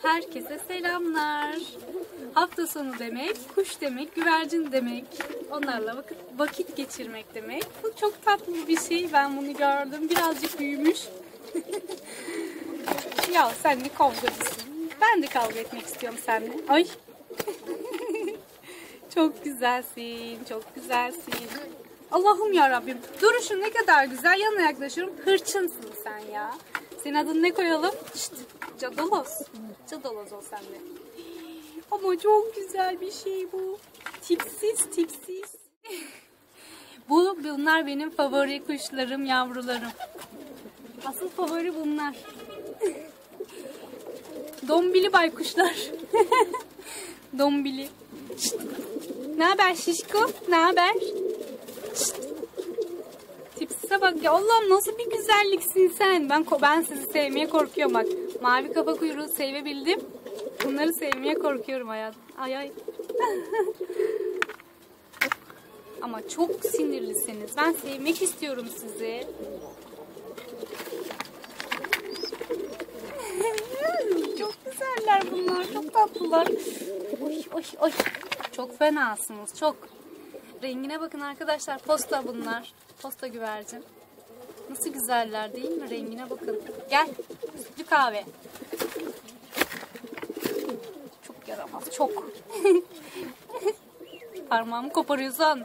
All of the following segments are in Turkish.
Herkese selamlar. Hafta sonu demek, kuş demek, güvercin demek. Onlarla vakit geçirmek demek. Bu çok tatlı bir şey. Ben bunu gördüm. Birazcık büyümüş. Ya sen ne kavgacısın. Ben de kavga etmek istiyorum seninle. Ay. Çok güzelsin. Çok güzelsin. Allah'ım yarabbim. Duruşun ne kadar güzel. Yanına yaklaşıyorum. Hırçınsın sen ya. Senin adını ne koyalım? Şşt, Cadalos. Cadalos ol sen de. Ama çok güzel bir şey bu. Tipsiz tipsiz. Bunlar benim favori kuşlarım, yavrularım. Asıl favori bunlar. Dombili baykuşlar. Dombili. Ne haber şişko? Ne haber? Tipsize bak ya, Allah'ım nasıl bir güzelliksin sen. Ben sizi sevmeye korkuyorum bak. Mavi kafa kuyruğu sevebildim. Bunları sevmeye korkuyorum hayatım. Ay ay. Ama çok sinirlisiniz. Ben sevmek istiyorum sizi. Çok güzeller bunlar. Çok tatlılar. Oy oy oy. Çok fenasınız. Çok. Rengine bakın arkadaşlar. Posta bunlar. Posta güvercin. Nasıl güzeller değil mi? Rengine bakın. Gel. Sütlü kahve. Çok yaramaz. Çok. Parmağımı koparıyorsun.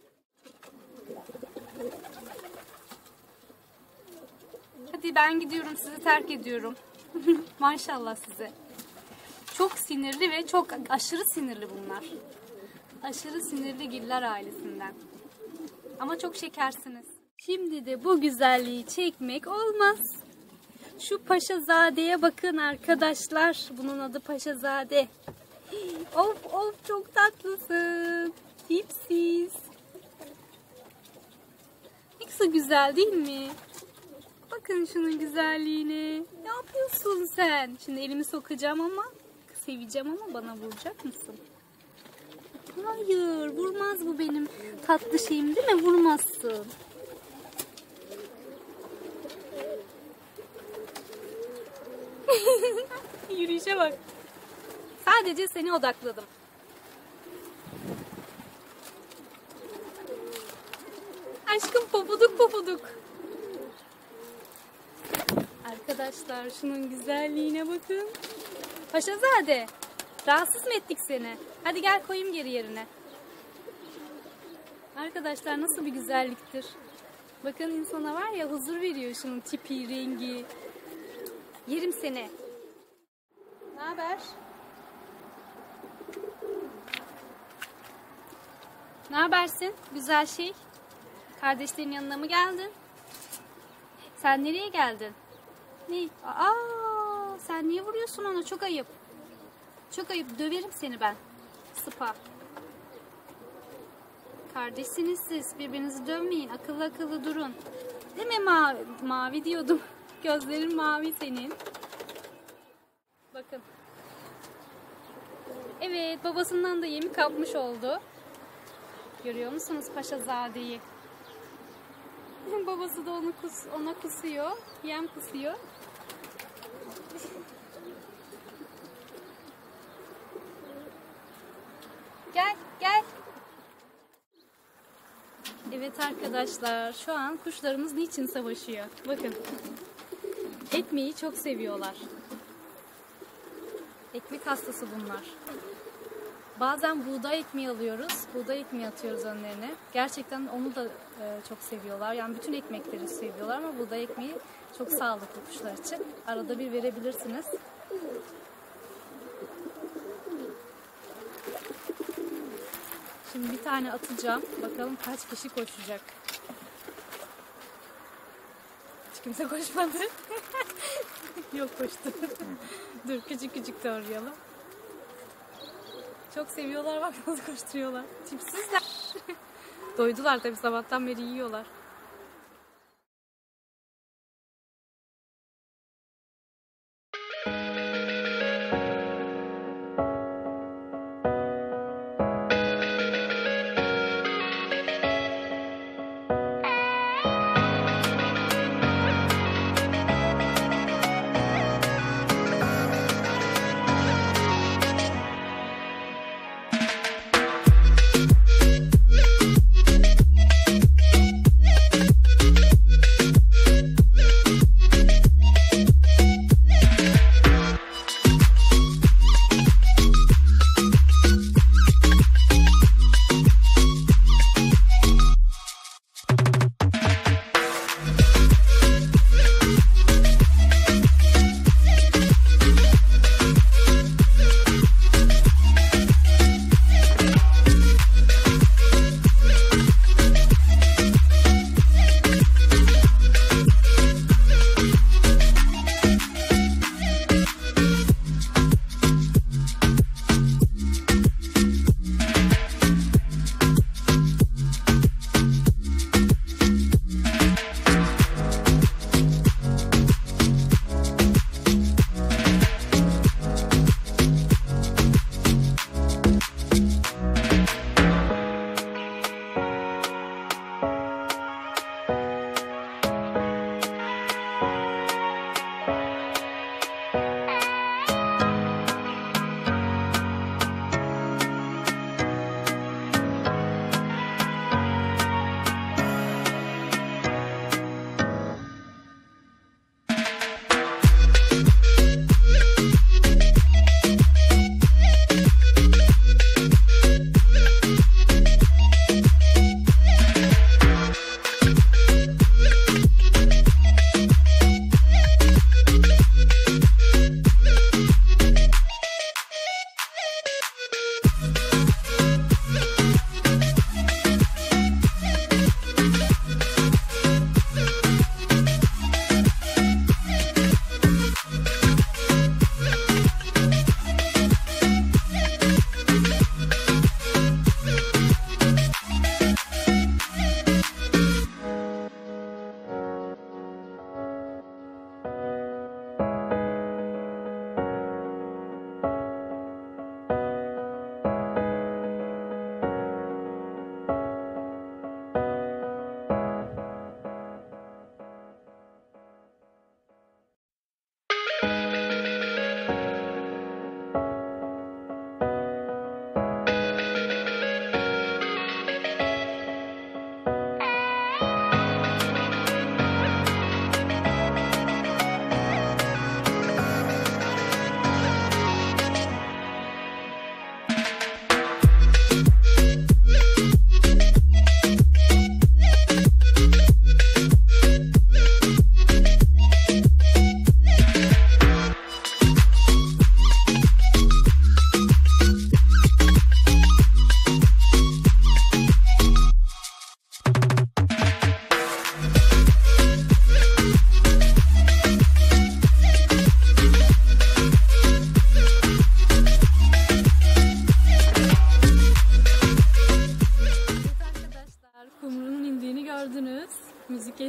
Hadi ben gidiyorum. Sizi terk ediyorum. Maşallah size. Çok sinirli ve çok aşırı sinirli bunlar. Aşırı sinirli giller ailesinden. Ama çok şekersiniz. Şimdi de bu güzelliği çekmek olmaz. Şu Paşazade'ye bakın arkadaşlar. Bunun adı Paşazade. Of of çok tatlısın. Tipsiz. Ne kadar güzel değil mi? Bakın şunun güzelliğine. Ne yapıyorsun sen? Şimdi elimi sokacağım ama seveceğim ama bana vuracak mısın? Hayır, vurmaz bu benim tatlı şeyim değil mi? Vurmazsın. Yürüyüşe bak. Sadece seni odakladım. Aşkım pofuduk pofuduk. Arkadaşlar şunun güzelliğine bakın. Paşazade, rahatsız mı ettik seni? Hadi gel koyayım geri yerine. Arkadaşlar nasıl bir güzelliktir. Bakın insana var ya huzur veriyor şunun tipi, rengi. Yerim seni. Ne haber? Ne habersin? Güzel şey. Kardeşlerin yanına mı geldin? Sen nereye geldin? Ne? Aa, sen niye vuruyorsun ona? Çok ayıp. Çok ayıp. Döverim seni ben. Sıpa. Kardeşsiniz siz. Birbirinizi dövmeyin. Akıllı akıllı durun. Değil mi mavi diyordum. Gözlerin mavi senin. Bakın. Evet, babasından da yemi kapmış oldu. Görüyor musunuz Paşazade'yi? Babası da ona kusuyor. Yem kusuyor. Gel, gel. Evet arkadaşlar, şu an kuşlarımız niçin savaşıyor? Bakın. Ekmeği çok seviyorlar. Ekmek hastası bunlar. Bazen buğday ekmeği alıyoruz. Buğday ekmeği atıyoruz önlerine. Gerçekten onu da çok seviyorlar. Yani bütün ekmekleri seviyorlar ama buğday ekmeği çok sağlıklı kuşlar için. Arada bir verebilirsiniz. Şimdi bir tane atacağım. Bakalım kaç kişi koşacak. Hiç kimse koşmadı. Yok koştu. Dur küçük küçük doğrayalım. Çok seviyorlar bak nasıl koşturuyorlar. Tipsizler. Doydular tabii sabahtan beri yiyorlar.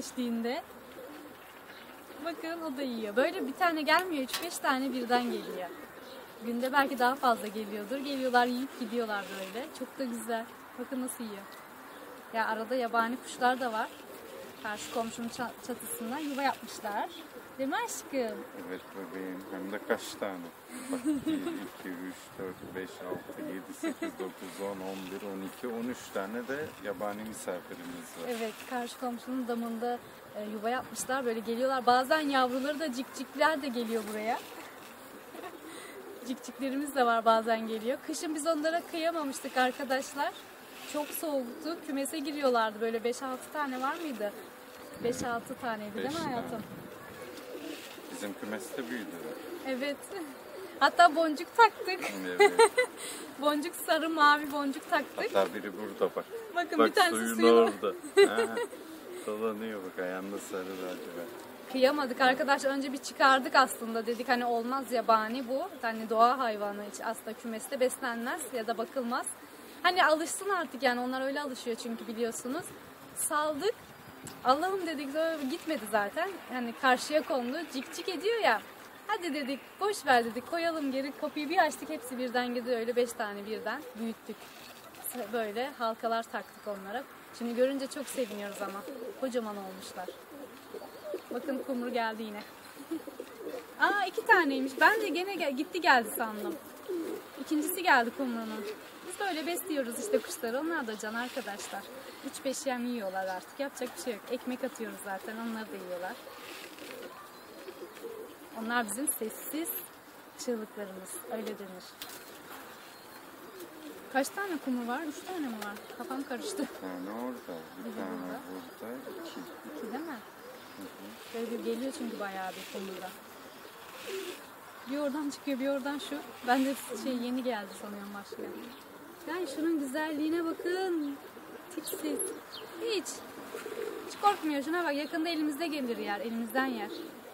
eşliğinde. Bakın o da yiyor. Böyle bir tane gelmiyor, 3-5 tane birden geliyor. Günde belki daha fazla geliyordur. Geliyorlar, yiyip gidiyorlar böyle. Çok da güzel. Bakın nasıl yiyor. Ya arada yabani kuşlar da var. Karşı komşunun çatısında yuva yapmışlar. Değil mi aşkım? Evet bebeğim. Hem de kaç tane? Bak 1, 2, 3, 4, 5, 6, 7, 8, 9, 10, 11, 12, 13 tane de yabani misafirimiz var. Evet, karşı komşunun damında yuva yapmışlar. Böyle geliyorlar. Bazen yavruları da cikcikler de geliyor buraya. Cikciklerimiz de var, bazen geliyor. Kışın biz onlara kıyamamıştık arkadaşlar. Çok soğuktu. Kümese giriyorlardı. Böyle 5-6 tane var mıydı? 5-6 taneydi değil mi hayatım? Bizim kümes de büyüdü. Evet. Hatta boncuk taktık. Evet. Boncuk, sarı mavi boncuk taktık. Hatta biri burada bak. Bakın Bak bir tanesi suyun orada. Ha, dolanıyor bak, ayağında sarı lacivert. Kıyamadık arkadaşlar. Önce bir çıkardık aslında. Dedik hani olmaz, yabani bu. Hani doğa hayvanı, hiç aslında kümeste beslenmez ya da bakılmaz. Hani alışsın artık, yani onlar öyle alışıyor çünkü biliyorsunuz. Saldık. Allah'ım dedik, gitmedi zaten. Hani karşıya kondu. Cik cik ediyor ya. Hadi dedik, boş ver dedik, koyalım geri. Kapıyı bir açtık, hepsi birden gidiyor. Öyle 5 tane birden büyüttük. Böyle halkalar taktık onlara. Şimdi görünce çok seviniyoruz ama. Kocaman olmuşlar. Bakın kumru geldi yine. Aa, 2 taneymiş. Ben de gene gitti geldi sandım. İkincisi geldi kumrunun. Biz böyle besliyoruz işte kuşları. Onlar da can arkadaşlar. 3-5 yem yiyorlar artık. Yapacak bir şey yok. Ekmek atıyoruz zaten. Onları da yiyorlar. Onlar bizim sessiz çığlıklarımız. Öyle denir. Kaç tane kumru var? 3 tane mi var? Kafam karıştı. Bir tane orada, bir tane burada, 2. 2 değil mi? Böyle bir geliyor çünkü bayağı bir kumruda. Bir oradan çıkıyor, bir oradan şu. Ben de yeni geldi sanıyorum başka. Yani şunun güzelliğine bakın. Tipsiz. Hiç korkmuyor. Şuna bak, yakında elimizde gelir yer. Elimizden yer.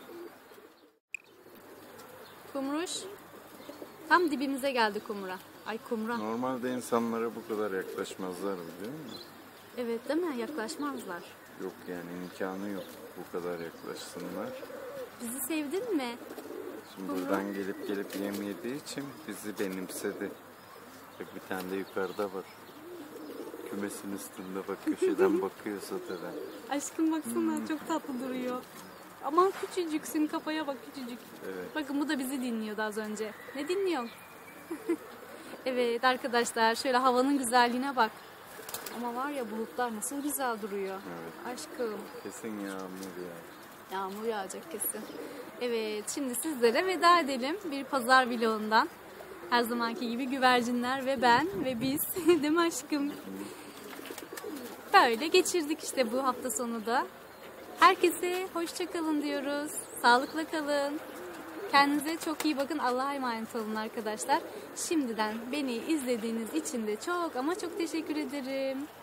Kumruş. Tam dibimize geldi kumra. Ay kumra. Normalde insanlara bu kadar yaklaşmazlar, biliyor musun? Evet değil mi? Yaklaşmazlar. Yok yani, imkanı yok bu kadar yaklaşsınlar. Bizi sevdin mi? Şimdi buradan gelip yem yediği için bizi benimsedi. Bak bir tane de yukarıda var. Kümesin üstünde bak, köşeden bakıyor sateden. Aşkım baksana, çok tatlı duruyor. Aman küçücüksün, kafaya bak, küçücük. Evet. Bakın bu da bizi dinliyordu az önce. Ne dinliyorsun? Evet arkadaşlar, şöyle havanın güzelliğine bak. Ama var ya, bulutlar nasıl güzel duruyor. Evet. Aşkım. Kesin yağmur ya. Yağmur yağacak kesin. Evet, şimdi sizlere veda edelim bir pazar vlogundan. Her zamanki gibi güvercinler ve ben ve biz. Değil mi aşkım? Böyle geçirdik işte bu hafta sonu da. Herkese hoşça kalın diyoruz. Sağlıkla kalın. Kendinize çok iyi bakın. Allah'a emanet olun arkadaşlar. Şimdiden beni izlediğiniz için de çok ama çok teşekkür ederim.